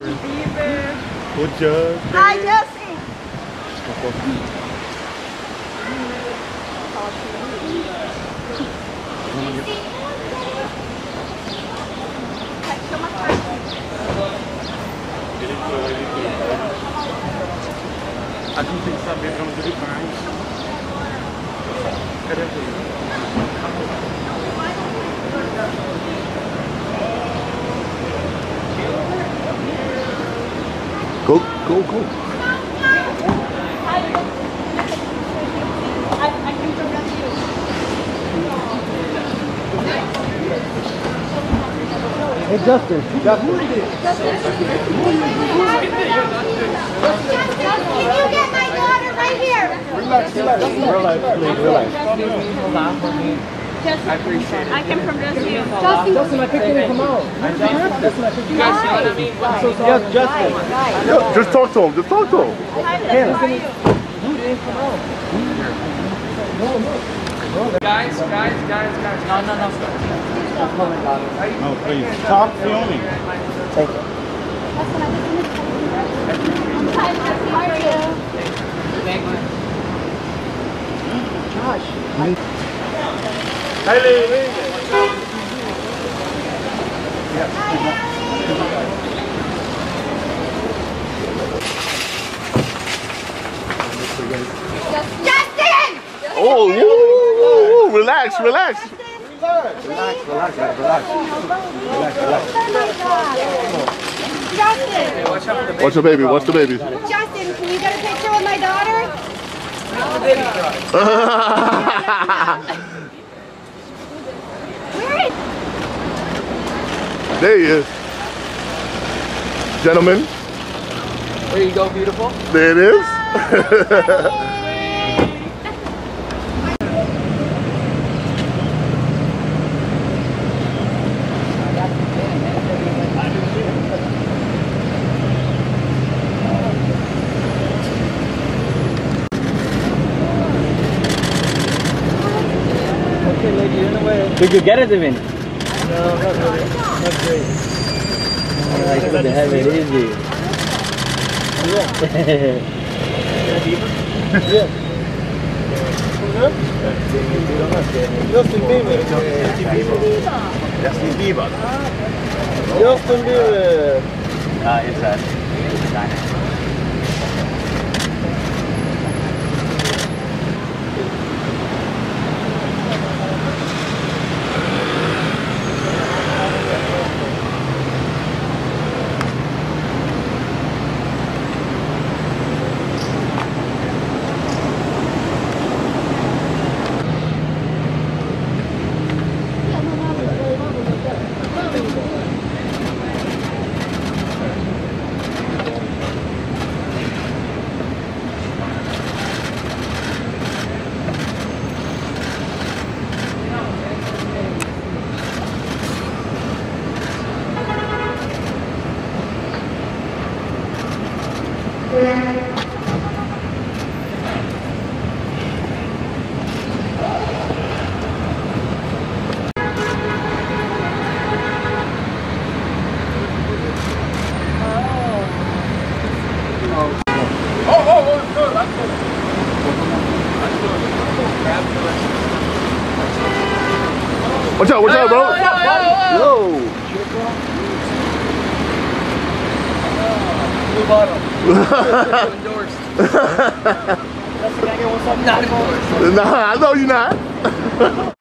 Bieber. Good job. Hi, Jesse. A gente tem que saber pra onde ele vai. Cadê ele? Go, go, go. Hey Justin, Justin. Can you get my daughter right here? Relax, relax, relax, please, relax. I appreciate it. I came from Brazil. Justin, I think you need to come out. Justin, I think you guys see what I mean? Yes, Justin. Yeah, just talk to him. Just talk to him. You didn't come out. Guys. No. No, please. Stop filming. Thank you. Josh. Hailey. Justin! Oh, relax, relax. Justin! Watch the baby, watch the baby. Justin, can you get a picture with my daughter? Where is... There he is. Gentlemen, There you go, beautiful. there it is. Okay, lady, you're in the way. Did you get it even? No, not really. Not great. I could have it easy. Yeah. Justin Bieber. Justin Bieber. Justin Bieber. It's a Watch out, bro. Yo. blue bottle. Endorsed. That's the guy who wants something. Not endorsed. Nah, I know you're not.